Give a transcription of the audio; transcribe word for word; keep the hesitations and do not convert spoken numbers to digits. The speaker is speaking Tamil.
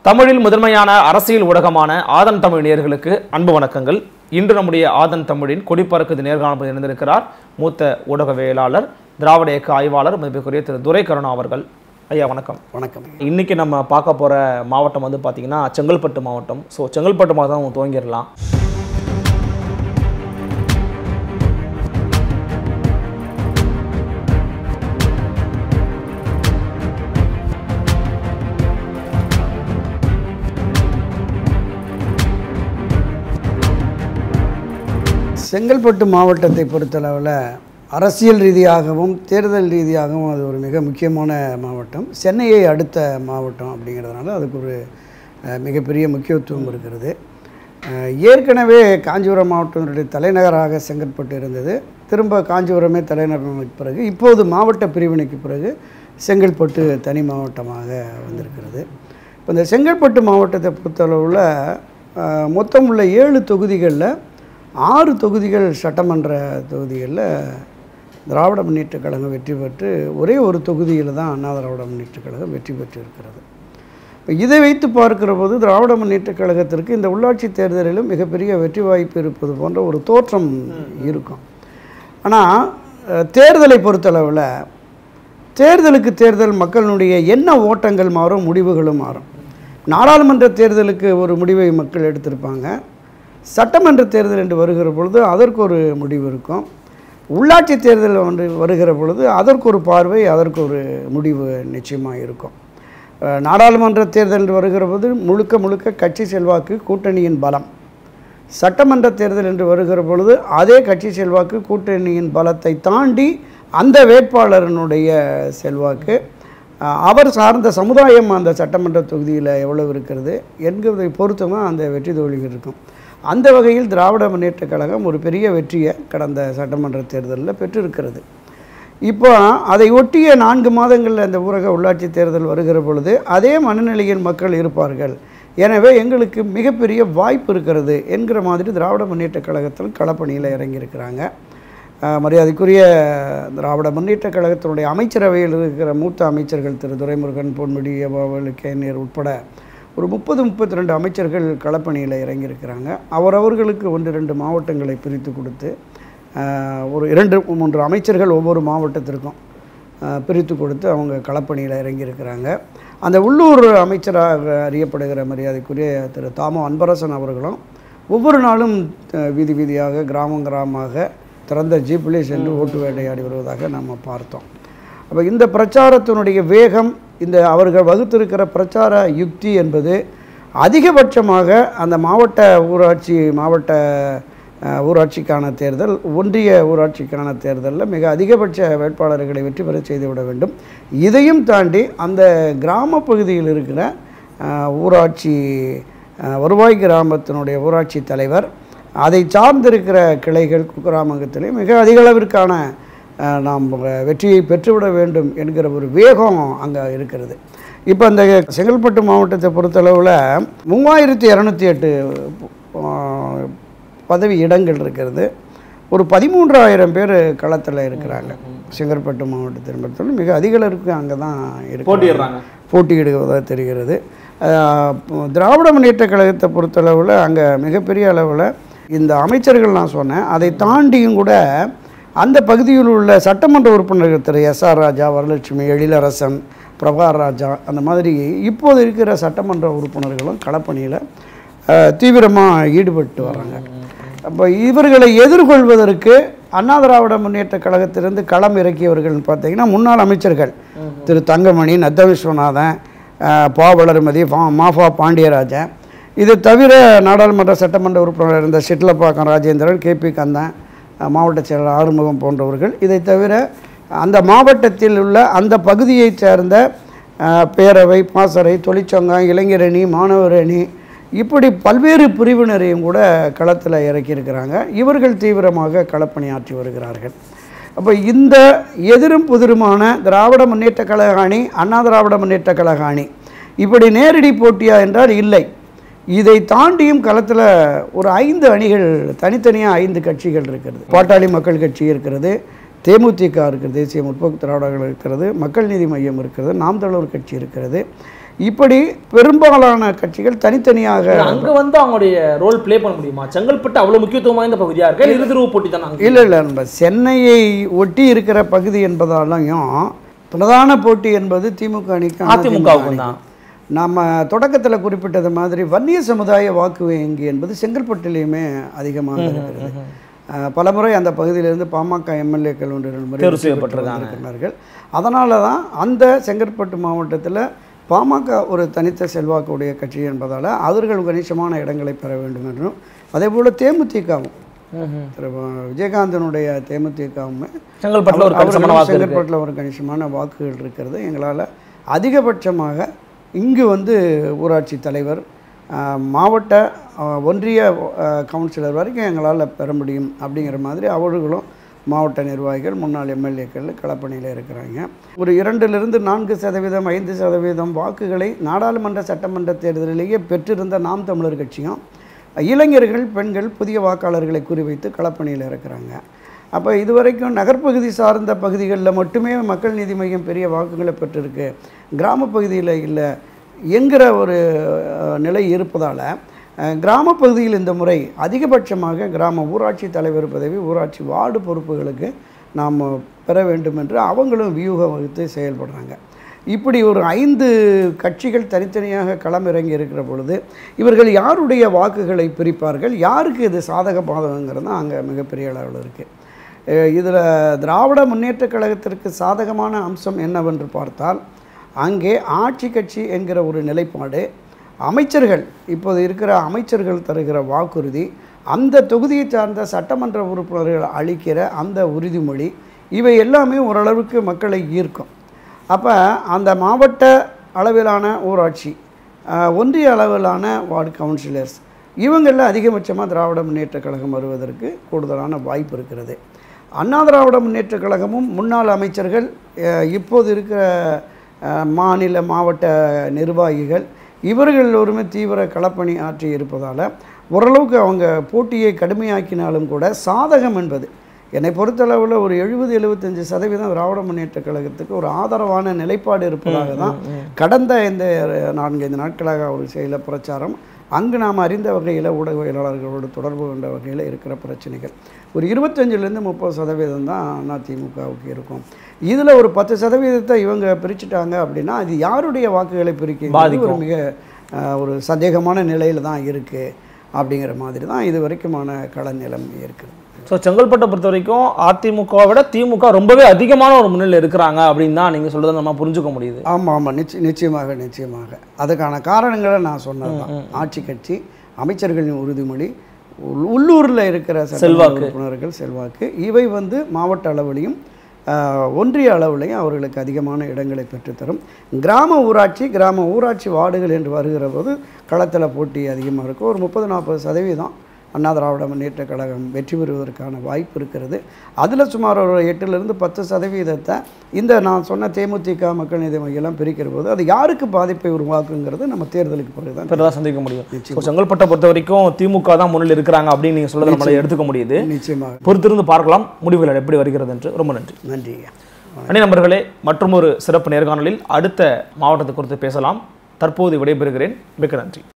தமிழில் முதன்மையான அரசியல் ஊடகமான ஆதன் தமிழ் நேயர்களுக்கு அன்பு வணக்கங்கள். இன்று நம்முடைய ஆதன் தமிழின் கொடிப்பறக்குது நேர்காணல் இணைந்திருக்கிறார் மூத்த ஊடகவியலாளர், திராவிட இயக்க ஆய்வாளர் மதிப்புக்குரிய திரு துரை கருணா அவர்கள். ஐயா வணக்கம். வணக்கம். இன்னைக்கு நம்ம பார்க்க போற மாவட்டம் வந்து பார்த்தீங்கன்னா செங்கல்பட்டு மாவட்டம். ஸோ செங்கல்பட்டு மாவட்டம் துவங்கிடலாம். செங்கல்பட்டு மாவட்டத்தை பொறுத்தளவில் அரசியல் ரீதியாகவும் தேர்தல் ரீதியாகவும் அது ஒரு மிக முக்கியமான மாவட்டம். சென்னையை அடுத்த மாவட்டம் அப்படிங்கிறதுனால அதுக்கு ஒரு மிகப்பெரிய முக்கியத்துவம் இருக்கிறது. ஏற்கனவே காஞ்சிபுரம் மாவட்டத்தினுடைய தலைநகராக செங்கல்பட்டு இருந்தது. திரும்ப காஞ்சிபுரமே தலைநகருக்கு பிறகு இப்போது மாவட்ட பிரிவினைக்கு பிறகு செங்கல்பட்டு தனி மாவட்டமாக வந்திருக்கிறது. இப்போ இந்த செங்கல்பட்டு மாவட்டத்தை பொறுத்தளவில் மொத்தம் உள்ள ஏழு தொகுதிகளில் ஆறு தொகுதிகள் சட்டமன்ற தொகுதிகளில் திராவிட முன்னேற்றக் கழகம் வெற்றி பெற்று ஒரே ஒரு தொகுதியில் தான் அண்ணா திராவிட முன்னேற்றக் கழகம் வெற்றி பெற்று இருக்கிறது. இப்போ இதை வைத்து பார்க்கிற போது திராவிட முன்னேற்றக் கழகத்திற்கு இந்த உள்ளாட்சி தேர்தலிலும் மிகப்பெரிய வெற்றி வாய்ப்பு இருப்பது போன்ற ஒரு தோற்றம் இருக்கும். ஆனால் தேர்தலை பொறுத்தளவில் தேர்தலுக்கு தேர்தல் மக்களுடைய என்ன ஓட்டங்கள் மாறும், முடிவுகளும் மாறும். நாடாளுமன்ற தேர்தலுக்கு ஒரு முடிவை மக்கள் எடுத்திருப்பாங்க. சட்டமன்ற தேர்தல் என்று வருகிற பொழுது அதற்கு ஒரு முடிவு இருக்கும். உள்ளாட்சி தேர்தல் ஒன்று வருகிற பொழுது அதற்கு ஒரு பார்வை, அதற்கு ஒரு முடிவு நிச்சயமாக இருக்கும். நாடாளுமன்ற தேர்தல் என்று வருகிற போது முழுக்க முழுக்க கட்சி செல்வாக்கு, கூட்டணியின் பலம். சட்டமன்ற தேர்தல் என்று வருகிற பொழுது அதே கட்சி செல்வாக்கு, கூட்டணியின் பலத்தை தாண்டி அந்த வேட்பாளரனுடைய செல்வாக்கு, அவர் சார்ந்த சமுதாயம் அந்த சட்டமன்ற தொகுதியில் எவ்வளவு இருக்கிறது என்கிறதை பொறுத்து தான் அந்த வெற்றி தோல்விகள் இருக்கும். அந்த வகையில் திராவிட முன்னேற்றக் கழகம் ஒரு பெரிய வெற்றியை கடந்த சட்டமன்ற தேர்தலில் பெற்றிருக்கிறது. இப்போ அதை ஒட்டிய நான்கு மாதங்களில் அந்த ஊரக உள்ளாட்சி தேர்தல் வருகிற பொழுது அதே மனநிலையில் மக்கள் இருப்பார்கள், எனவே எங்களுக்கு மிகப்பெரிய வாய்ப்பு இருக்கிறது என்கிற மாதிரி திராவிட முன்னேற்றக் கழகத்தில் களப்பணியில் இறங்கியிருக்கிறாங்க. மரியாதைக்குரிய திராவிட முன்னேற்றக் கழகத்தினுடைய அமைச்சரவையில் இருக்கிற மூத்த அமைச்சர்கள் திரு துரைமுருகன், பொன்முடி, கேநீர் உட்பட ஒரு முப்பது முப்பத்தி ரெண்டு அமைச்சர்கள் களப்பணியில் இறங்கியிருக்கிறாங்க. அவரவர்களுக்கு ஒன்று ரெண்டு மாவட்டங்களை பிரித்து கொடுத்து ஒரு இரண்டு மூன்று அமைச்சர்கள் ஒவ்வொரு மாவட்டத்திற்கும் பிரித்து கொடுத்து அவங்க களப்பணியில் இறங்கியிருக்கிறாங்க. அந்த உள்ளூர் அமைச்சராக அறியப்படுகிற மரியாதைக்குரிய திரு தாமோ அன்பரசன் அவர்களும் ஒவ்வொரு நாளும் வீதி வீதியாக கிராமம் கிராமமாக திறந்த ஜீப்பிலே சென்று ஓட்டு வேட்டையாடி வருவதாக நம்ம பார்த்தோம். அப்போ இந்த பிரச்சாரத்தினுடைய வேகம், இந்த அவர்கள் வகுத்திருக்கிற பிரச்சார யுக்தி என்பது அதிகபட்சமாக அந்த மாவட்ட ஊராட்சி மாவட்ட ஊராட்சிக்கான தேர்தல், ஒன்றிய ஊராட்சிக்கான தேர்தலில் மிக அதிகபட்ச வேட்பாளர்களை வெற்றி பெற செய்துவிட வேண்டும். இதையும் தாண்டி அந்த கிராம பகுதியில் இருக்கிற ஊராட்சி வருவாய் கிராமத்தினுடைய ஊராட்சி தலைவர், அதை சார்ந்திருக்கிற கிளைகள் குக்கிராமங்கத்திலே மிக அதிக அளவிற்கான நாம் வெற்றியை பெற்றுவிட வேண்டும் என்கிற ஒரு வேகம் அங்கே இருக்கிறது. இப்போ இந்த செங்கல்பட்டு மாவட்டத்தை பொறுத்தளவில் மூவாயிரத்தி இரநூத்தி எட்டு பதவி இடங்கள் இருக்கிறது. ஒரு பதிமூன்றாயிரம் பேர் களத்தில் இருக்கிறாங்க. செங்கல்பட்டு மாவட்டத்தை பொறுத்தவரை மிக அதிக அளவுக்கு அங்கே தான் இருக்கு போட்டியிடுவதாக தெரிகிறது. திராவிட முன்னேற்றக் கழகத்தை பொறுத்தளவில் அங்கே மிகப்பெரிய அளவில் இந்த அமைச்சர்கள் நான் சொன்னேன், அதை தாண்டியும் கூட அந்த பகுதியில் உள்ள சட்டமன்ற உறுப்பினர்கள் திரு எஸ் ஆர் ராஜா, வரலட்சுமி, எழிலரசன், பிரபாகர் ராஜா, அந்த மாதிரி இப்போது இருக்கிற சட்டமன்ற உறுப்பினர்களும் களப்பணியில் தீவிரமாக ஈடுபட்டு வராங்க. அப்போ இவர்களை எதிர்கொள்வதற்கு அண்ணா திராவிட முன்னேற்றக் கழகத்திலிருந்து களம் இறக்கியவர்கள் பார்த்திங்கன்னா முன்னாள் அமைச்சர்கள் திரு தங்கமணி, நத்த விஸ்வநாதன், பா வளர்மதி, மாஃபா பாண்டியராஜன், இது தவிர நாடாளுமன்ற சட்டமன்ற உறுப்பினர் இருந்த சிட்லப்பாக்கம் ராஜேந்திரன், கே பி கந்தன், மாவட்ட செயலர் ஆறுமுகம் போன்றவர்கள், இதை தவிர அந்த மாவட்டத்தில் உள்ள அந்த பகுதியைச் சேர்ந்த பேரவை, பாசறை, தொழிற்சங்கம், இளைஞரணி, மாணவர் அணி, இப்படி பல்வேறு பிரிவினரையும் கூட களத்தில் இறக்கியிருக்கிறாங்க. இவர்கள் தீவிரமாக களப்பணியாற்றி வருகிறார்கள். அப்போ இந்த எதிரும் புதிருமான திராவிட முன்னேற்றக் கழக அணி, அண்ணா திராவிட முன்னேற்றக் கழக அணி இப்படி நேரடி போட்டியா என்றால் இல்லை. இதை தாண்டியும் களத்தில் ஒரு ஐந்து அணிகள், தனித்தனியாக ஐந்து கட்சிகள் இருக்கிறது. பாட்டாளி மக்கள் கட்சி இருக்கிறது, தேமுதிக இருக்கிறது, தேசிய முற்போக்கு திராவிட கழகம் இருக்கிறது, மக்கள் நீதி மையம் இருக்கிறது, நாம் தமிழர் கட்சி இருக்கிறது. இப்படி பெரும்பாலான கட்சிகள் தனித்தனியாக அங்க வந்து அவங்களுடைய ரோல் ப்ளே பண்ண முடியுமா? செங்கல்பட்டு அவ்வளவு முக்கியத்துவம் வாய்ந்த பகுதியா இருக்கு, இருதிருவு போட்டி தானே? இல்லை இல்லை நம்ம சென்னையை ஒட்டி இருக்கிற பகுதி என்பதாலையும் பிரதான போட்டி என்பது திமுக அணிக்கு அதிமுகவுக்கு தான். நம்ம தொடக்கத்தில் குறிப்பிட்டது மாதிரி வன்னிய சமுதாய வாக்கு வங்கி என்பது செங்கல்பட்டுலேயுமே அதிகமாக இருக்கிறது. பலமுறை அந்த பகுதியிலிருந்து பாமக எம்எல்ஏக்கள் ஒன்று ரெண்டு முறை தேர்வு செய்யப்பட்டிருக்கிறார்கள். அதனால தான் அந்த செங்கல்பட்டு மாவட்டத்தில் பாமக ஒரு தனித்த செல்வாக்குடைய கட்சி என்பதால் அவர்கள் கணிசமான இடங்களை பெற வேண்டும் என்றும், அதே போல் தேமுதிகவும் திரு விஜயகாந்தனுடைய தேமுதிகவுமே செங்கல்பட்டில் ஒரு கணிசமான வாக்குகள் இருக்கிறது. எங்களால் அதிகபட்சமாக இங்கு வந்து ஊராட்சி தலைவர், மாவட்ட ஒன்றிய கவுன்சிலர் வரைக்கும் எங்களால் பெற முடியும் அப்படிங்கிற மாதிரி அவர்களும் மாவட்ட நிர்வாகிகள் முன்னாள் எம்எல்ஏக்கள் களப்பணியில் இருக்கிறாங்க. ஒரு இரண்டிலிருந்து நான்கு சதவீதம் ஐந்து சதவீதம் வாக்குகளை நாடாளுமன்ற சட்டமன்ற தேர்தலிலேயே பெற்றிருந்த நாம் தமிழர் கட்சியும் இளைஞர்கள் பெண்கள் புதிய வாக்காளர்களை குறிவைத்து களப்பணியில் இருக்கிறாங்க. அப்போ இதுவரைக்கும் நகர்ப்பகுதி சார்ந்த பகுதிகளில் மட்டுமே மக்கள் நீதி மையம் பெரிய வாக்குகளை பெற்றிருக்கு, கிராம பகுதியில் இல்லை என்கிற ஒரு நிலை இருப்பதால் கிராம பகுதியில் இந்த முறை அதிகபட்சமாக கிராம ஊராட்சி தலைவர் பதவி, ஊராட்சி வார்டு பொறுப்புகளுக்கு நாம் பெற வேண்டும் என்று அவங்களும் வியூகம் வகுத்து செயல்படுறாங்க. இப்படி ஒரு ஐந்து கட்சிகள் தனித்தனியாக களமிறங்கி இருக்கிற பொழுது இவர்கள் யாருடைய வாக்குகளை பிரிப்பார்கள், யாருக்கு இது சாதக பாதகங்கிறது தான் அங்கே மிகப்பெரிய அளவில் இருக்குது. இதில் திராவிட முன்னேற்ற கழகத்திற்கு சாதகமான அம்சம் என்னவென்று பார்த்தால் அங்கே ஆட்சி கட்சி என்கிற ஒரு நிலைப்பாடு, அமைச்சர்கள் இப்போது இருக்கிற அமைச்சர்கள் தருகிற வாக்குறுதி, அந்த தொகுதியை சார்ந்த சட்டமன்ற உறுப்பினர்கள் அளிக்கிற அந்த உறுதிமொழி, இவை எல்லாமே ஓரளவுக்கு மக்களை ஈர்க்கும். அப்போ அந்த மாவட்ட அளவிலான ஊராட்சி, ஒன்றிய அளவிலான வார்டு கவுன்சிலர்ஸ், இவங்களில் அதிகபட்சமாக திராவிட முன்னேற்ற கழகம் வருவதற்கு கூடுதலான வாய்ப்பு இருக்கிறது. அண்ணா திராவிட முன்னேற்ற கழகமும் முன்னாள் அமைச்சர்கள், இப்போது இருக்கிற மாநில மாவட்ட நிர்வாகிகள், இவர்கள் எல்லோருமே தீவிர களப்பணி ஆற்றி இருப்பதால் ஓரளவுக்கு அவங்க போட்டியை கடுமையாக்கினாலும் கூட சாதகம் என்பது என்னை பொறுத்தளவில் ஒரு எழுபது எழுபத்தஞ்சு சதவீதம் திராவிட முன்னேற்ற கழகத்துக்கு ஒரு ஆதரவான நிலைப்பாடு இருப்பதாக தான் கடந்த இந்த நான்கைந்து நாட்களாக அவர் செய்த பிரச்சாரம், அங்கு நாம் அறிந்த வகையில் ஊடகவியலாளர்களோடு தொடர்பு கொண்ட வகையில் இருக்கிற பிரச்சனைகள் ஒரு இருபத்தஞ்சிலேருந்து முப்பது சதவீதம் தான் அதிமுகவுக்கு இருக்கும். இதில் ஒரு பத்து சதவீதத்தை இவங்க பிரிச்சுட்டாங்க அப்படின்னா அது யாருடைய வாக்குகளை பிரிக்க ஒரு மிக ஒரு சந்தேகமான நிலையில் தான் இருக்குது அப்படிங்கிற மாதிரி தான் இது வரைக்குமான கள நிலம் இருக்குது. ஸோ செங்கல்பட்டை பொறுத்த வரைக்கும் அதிமுகவை விட திமுக ரொம்பவே அதிகமான ஒரு முன்னிலை இருக்கிறாங்க அப்படின்னு தான் நீங்கள் சொல்கிறத நம்ம புரிஞ்சுக்க முடியுது. ஆமாம் ஆமாம் நிச்சய நிச்சயமாக நிச்சயமாக அதுக்கான காரணங்களை நான் சொன்னது தான். ஆட்சி கட்சி, அமைச்சர்களின் உறுதிமொழி, உள்ளூரில் இருக்கிற செல்வாக்கு உறுப்பினர்கள் செல்வாக்கு, இவை வந்து மாவட்ட அளவிலையும் ஒன்றிய அளவிலையும் அவர்களுக்கு அதிகமான இடங்களை பெற்றுத்தரும். கிராம ஊராட்சி, கிராம ஊராட்சி வார்டுகள் என்று வருகிற போது களத்தில் போட்டி அதிகமாக இருக்கும். ஒரு முப்பது நாற்பது சதவீதம் அண்ணா திராவிட முன்னேற்ற கழகம் வெற்றி பெறுவதற்கான வாய்ப்பு இருக்கிறது. அதில் சுமார் ஒரு எட்டுலேருந்து பத்து சதவீதத்தை இந்த நான் சொன்ன தேமுதிக மக்கள் நீதி மையம் பிரிக்கிற போது அது யாருக்கு பாதிப்பை உருவாக்குங்கிறது நம்ம தேர்தலுக்கு பிறகு தான் பெரிதாக சந்திக்க முடியும். செங்கல்பட்டை பொறுத்த வரைக்கும் திமுக தான் முன்னில் இருக்கிறாங்க அப்படின்னு நீங்கள் சொல்ல நம்மளை எடுத்துக்க முடியுது. நிச்சயமாக பொறுத்திருந்து பார்க்கலாம் முடிவுகள் எப்படி வருகிறது என்று. ரொம்ப நன்றி. நன்றி அணி நண்பர்களே, மற்றும் ஒரு சிறப்பு நேர்காணலில் அடுத்த மாவட்டத்தை குறித்து பேசலாம். தற்போது விடைபெறுகிறேன். மிக்க நன்றி.